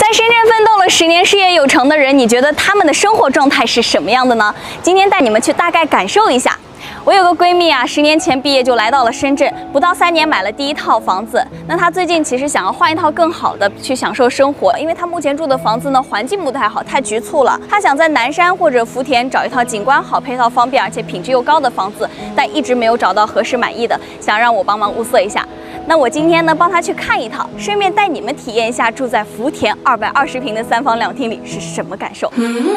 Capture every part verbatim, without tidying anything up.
在深圳奋斗了十年、事业有成的人，你觉得他们的生活状态是什么样的呢？今天带你们去大概感受一下。我有个闺蜜啊，十年前毕业就来到了深圳，不到三年买了第一套房子。那她最近其实想要换一套更好的去享受生活，因为她目前住的房子呢环境不太好，太局促了。她想在南山或者福田找一套景观好、配套方便而且品质又高的房子，但一直没有找到合适满意的，想让我帮忙物色一下。那我今天呢帮她去看一套，顺便带你们体验一下住在福田二百二十平的三房两厅里是什么感受。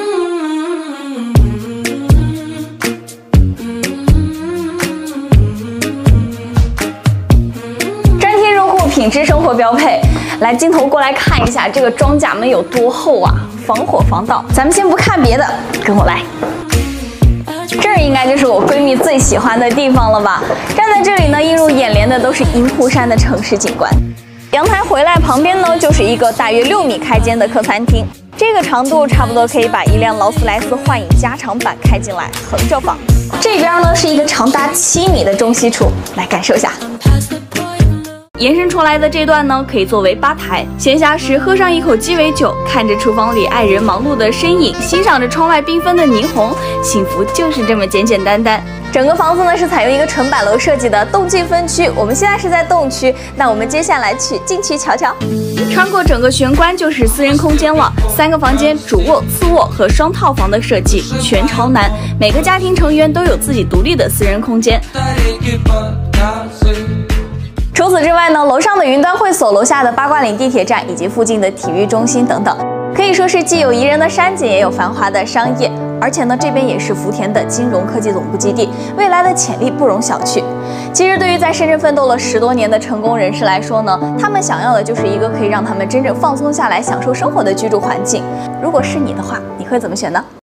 品质生活标配，来镜头过来看一下这个装甲门有多厚啊，防火防盗。咱们先不看别的，跟我来。这儿应该就是我闺蜜最喜欢的地方了吧？站在这里呢，映入眼帘的都是银湖山的城市景观。阳台回来旁边呢，就是一个大约六米开间的客餐厅，这个长度差不多可以把一辆劳斯莱斯幻影加长版开进来，横着放。这边呢是一个长达七米的中西厨，来感受一下。延伸出来的这段呢，可以作为吧台，闲暇时喝上一口鸡尾酒，看着厨房里爱人忙碌的身影，欣赏着窗外缤纷的霓虹，幸福就是这么简简单单。整个房子呢是采用一个纯板楼设计的动静分区，我们现在是在动区，那我们接下来去静区瞧瞧。穿过整个玄关就是私人空间了，三个房间，主卧、次卧和双套房的设计，全朝南，每个家庭成员都有自己独立的私人空间。除此之外呢，楼上的云端会所、楼下的八卦岭地铁站以及附近的体育中心等等，可以说是既有宜人的山景，也有繁华的商业。而且呢，这边也是福田的金融科技总部基地，未来的潜力不容小觑。其实，对于在深圳奋斗了十多年的成功人士来说呢，他们想要的就是一个可以让他们真正放松下来、享受生活的居住环境。如果是你的话，你会怎么选呢？